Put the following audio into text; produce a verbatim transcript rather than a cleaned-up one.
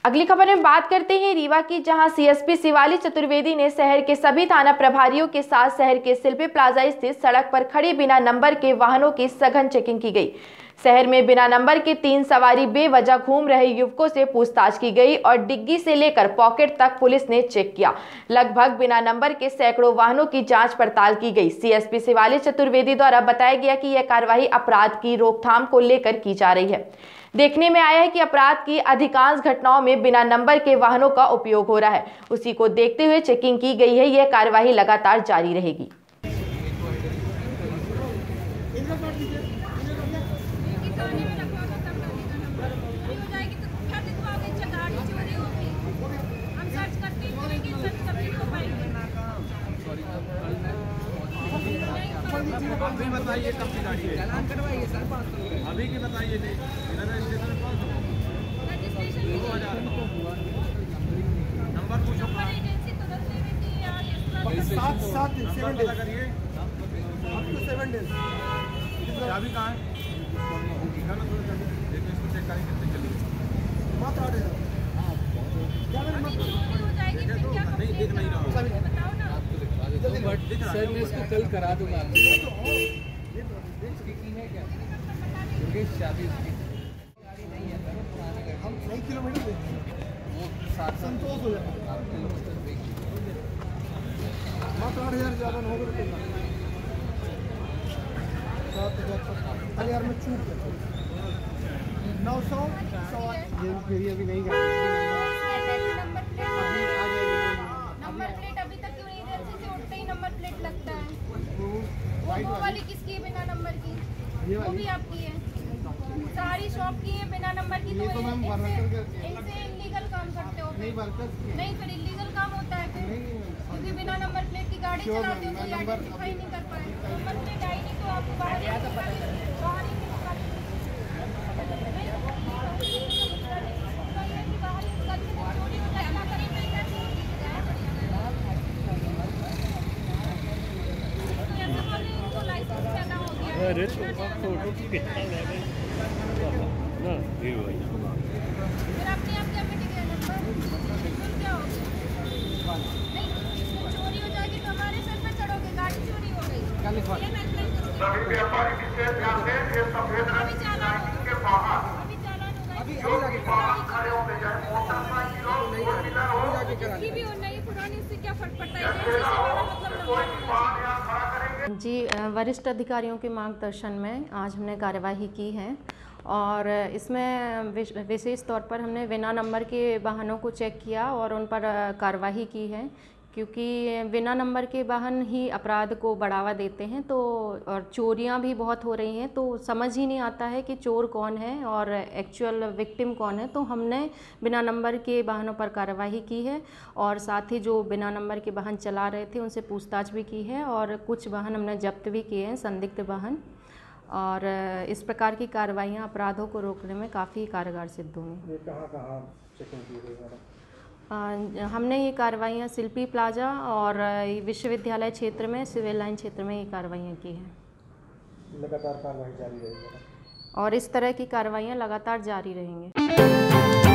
अगली खबर में बात करते हैं रीवा की, जहां सीएसपी शिवाली चतुर्वेदी ने शहर के सभी थाना प्रभारियों के साथ शहर के शिल्पी प्लाजा स्थित सड़क पर खड़े बिना नंबर के वाहनों की सघन चेकिंग की गई। शहर में बिना नंबर के तीन सवारी बेवजह घूम रहे युवकों से पूछताछ की गई और डिग्गी से लेकर पॉकेट तक पुलिस ने चेक किया। लगभग बिना नंबर के सैकड़ों वाहनों की जांच पड़ताल की गई। सीएसपी शिवाली चतुर्वेदी द्वारा बताया गया कि यह कार्रवाई अपराध की रोकथाम को लेकर की जा रही है। देखने में आया है कि अपराध की अधिकांश घटनाओं में बिना नंबर के वाहनों का उपयोग हो रहा है। उसी को देखते हुए चेकिंग की गई है। यह कार्यवाही लगातार जारी रहेगी। अभी बताइए कब की गाड़ी है, चालान करवाइए सर, अभी की बताइए नहीं रजिस्ट्रेशन कौन दो हजार नंबर पूछो सात सात सेवन डेज करिए सेवन डेज चाबी कहाँ है, देखिए इसको चेक करें कितने चली मात्र आठ हजार नहीं दिख नहीं रहा बट सर मैं इसको कल करा दूंगा। हम सही किलोमीटर संतोष हो जाए मात्र आठ हजार ज्यादा हो गए सात हजार अरे यार मैं चूक नौ सौ ये मेरी अभी नहीं गई नंबर प्लेट अभी तक क्यों नहीं इधर से उठते ही नंबर प्लेट लगता है। वो वो वाली किसकी है बिना नंबर की, वो भी आपकी है। सारी शॉप की है बिना नंबर की। तो इनसे इलीगल काम करते हो नहीं नहीं फिर इलीगल काम होता है फिर, क्योंकि बिना नंबर प्लेट की गाड़ी चलाते हो तो आइडेंटिफाई नहीं कर पाए। नंबर प्लेट आई नहीं तो आपको बाहर बाहर अरे तो फोटो की ना ये भाई फिर अपने आप क्या मिटेगा नंबर, फिर क्या होगा? नहीं चोरी हो जाएगी तो हमारे सर पे चढ़ोगे, गाड़ी चोरी हो गई अभी चालान अभी भी नहीं पुरानी उससे क्या फर्क पड़ता है। जी वरिष्ठ अधिकारियों के मार्गदर्शन में आज हमने कार्यवाही की है और इसमें विशेष तौर पर हमने बिना नंबर के वाहनों को चेक किया और उन पर कार्यवाही की है, क्योंकि बिना नंबर के वाहन ही अपराध को बढ़ावा देते हैं। तो और चोरियां भी बहुत हो रही हैं, तो समझ ही नहीं आता है कि चोर कौन है और एक्चुअल विक्टिम कौन है। तो हमने बिना नंबर के वाहनों पर कार्यवाही की है और साथ ही जो बिना नंबर के वाहन चला रहे थे उनसे पूछताछ भी की है और कुछ वाहन हमने जब्त भी किए हैं, संदिग्ध वाहन। और इस प्रकार की कार्रवाइयाँ अपराधों को रोकने में काफ़ी कारगर सिद्ध होंगी। ये कहाँ कहाँ चेकिंग की गई मैडम? आ, हमने ये कार्रवाइयाँ शिल्पी प्लाजा और विश्वविद्यालय क्षेत्र में, सिविल लाइन क्षेत्र में ये कार्रवाइयाँ की हैं। लगातार कार्रवाई जारी रहेगी और इस तरह की कार्रवाइयाँ लगातार जारी रहेंगी।